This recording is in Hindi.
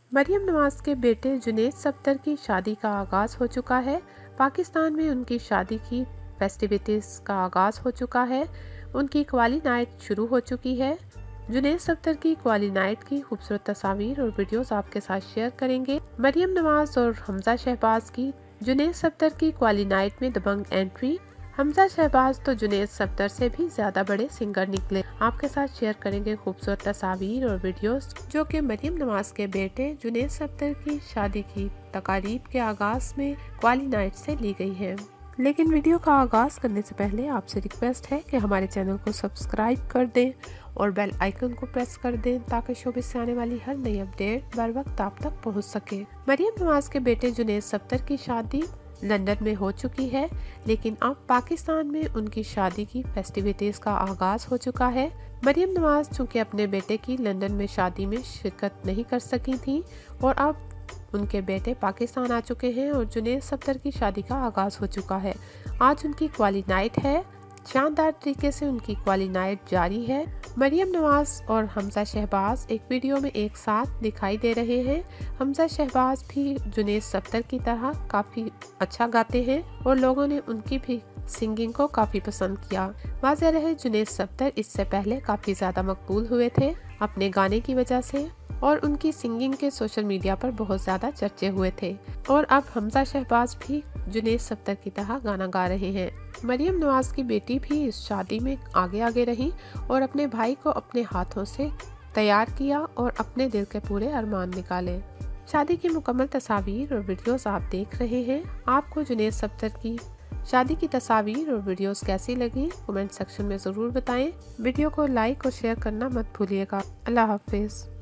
मरियम नवाज के बेटे जुनैद सफ्दर की शादी का आगाज़ हो चुका है। पाकिस्तान में उनकी शादी की फेस्टिविटीज़ का आगाज़ हो चुका है। उनकी क्वाली नाइट शुरू हो चुकी है। जुनैद सफ्दर की क्वाली नाइट की खूबसूरत तस्वीर और वीडियोस आपके साथ शेयर करेंगे। मरियम नवाज और हमजा शहबाज की जुनैद सफ्दर की क्वाली नाइट में दबंग एंट्री। हमजा शहबाज तो जुनैद सफ्दर से भी ज्यादा बड़े सिंगर निकले। आपके साथ शेयर करेंगे खूबसूरत तस्वीर और वीडियोस जो कि मरियम नवाज के बेटे जुनैद सफ्दर की शादी की तकारीब के आगाज में क्वाली नाइट से ली गई है। लेकिन वीडियो का आगाज करने से पहले आपसे रिक्वेस्ट है कि हमारे चैनल को सब्सक्राइब कर दें और बेल आइकन को प्रेस कर दें ताकि शोबिस से आने वाली हर नई अपडेट बर वक्त आप तक पहुंच सके। मरियम नवाज के बेटे जुनैद सफ्दर की शादी लंदन में हो चुकी है, लेकिन अब पाकिस्तान में उनकी शादी की फेस्टिविटीज का आगाज हो चुका है। मरियम नवाज चूँकि अपने बेटे की लंदन में शादी में शिरकत नहीं कर सकी थी और अब उनके बेटे पाकिस्तान आ चुके हैं और जुनैद सफ्दर की शादी का आगाज हो चुका है। आज उनकी क्वाली नाइट है। शानदार तरीके से उनकी क्वाली नाइट जारी है। मरियम नवाज और हमजा शहबाज एक वीडियो में एक साथ दिखाई दे रहे हैं। हमजा शहबाज भी जुनैद सफ्दर की तरह काफ़ी अच्छा गाते हैं और लोगों ने उनकी भी सिंगिंग को काफ़ी पसंद किया। वाज़ेह रहे जुनैद सफ्दर इससे पहले काफ़ी ज़्यादा मकबूल हुए थे अपने गाने की वजह से और उनकी सिंगिंग के सोशल मीडिया पर बहुत ज़्यादा चर्चे हुए थे और अब हमजा शहबाज भी जुनैद सफ्दर की तरह गाना गा रहे हैं। मरियम नवाज की बेटी भी इस शादी में आगे रही और अपने भाई को अपने हाथों से तैयार किया और अपने दिल के पूरे अरमान निकाले। शादी की मुकम्मल तस्वीर और वीडियोस आप देख रहे हैं। आपको जुनैद सफ्दर की शादी की तस्वीर और वीडियोस कैसी लगी कमेंट सेक्शन में ज़रूर बताएं। वीडियो को लाइक और शेयर करना मत भूलिएगा। अल्लाह हाफिज़।